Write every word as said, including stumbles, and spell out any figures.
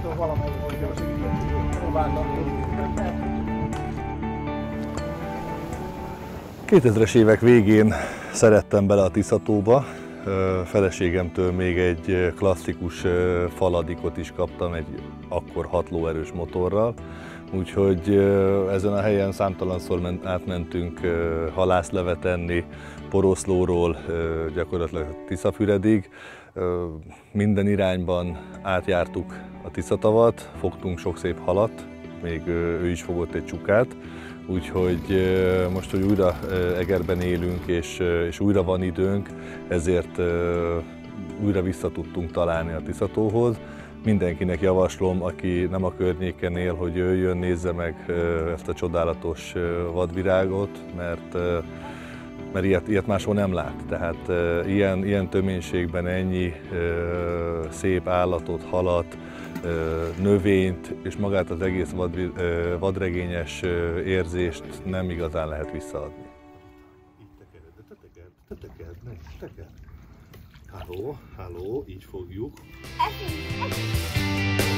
attól valamelyik oldalra próbálnak. kétezres évek végén szerettem bele a Tiszatóba. Feleségemtől még egy klasszikus faladikot is kaptam, egy akkor hat lóerős motorral. Úgyhogy ezen a helyen számtalanszor átmentünk halászlevet enni, Poroszlóról gyakorlatilag Tiszafüredig. Minden irányban átjártuk a Tiszatavat, fogtunk sok szép halat, még ő is fogott egy csukát. Úgyhogy most, hogy újra Egerben élünk és, és újra van időnk, ezért újra vissza tudtunk találni a Tiszatóhoz. Mindenkinek javaslom, aki nem a környéken él, hogy jöjjön, nézze meg ezt a csodálatos vadvirágot, mert, mert ilyet, ilyet máshol nem lát. Tehát ilyen, ilyen töménységben ennyi szép állatot, halat, növényt és magát az egész vad, vadregényes érzést nem igazán lehet visszaadni. Így tekered, de te tekerd, te tekerd, ne, tekerd. Halló, halló, így fogjuk.